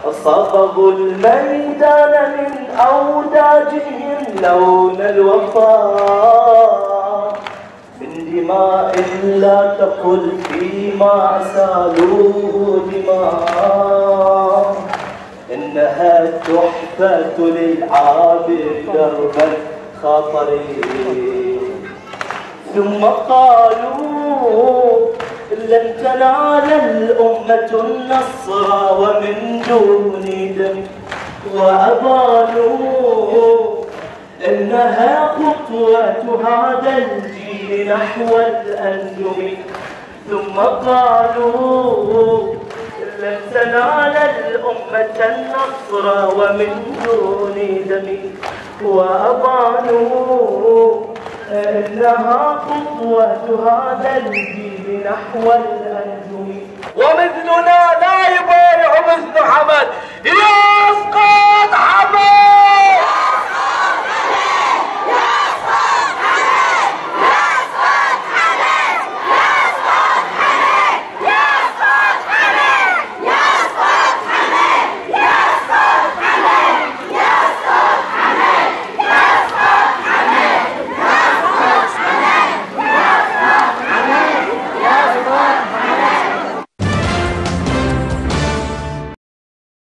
صبغوا الميدان من أوداجهم لون الوفاء من دماء لا تقل فيما سالوه دماء إنها التحفة للعابر درب الخطر ثم قالوا لن تنال الأمة النصر ومن دون دم وأبانوا إنها خطوة هذا الجيل نحو الأنجم ثم قالوا لن تنال الأمة النصر ومن دون دم وأبانوا إنها خطوة هذا الجيل نحو الأنجم ومثلنا لا يبايع مثل حمد.